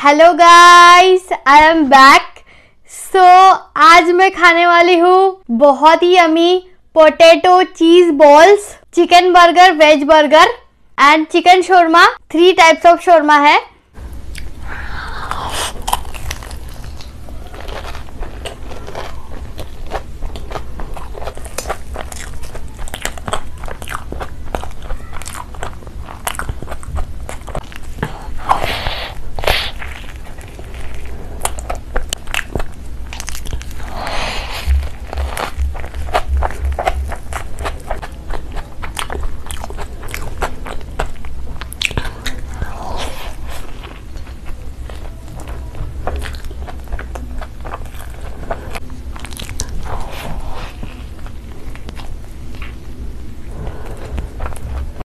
Hello guys, I am back. आज मैं खाने वाली हूँ बहुत ही yummy potato cheese balls, chicken burger, veg burger and chicken shawarma. 3 types of shawarma है।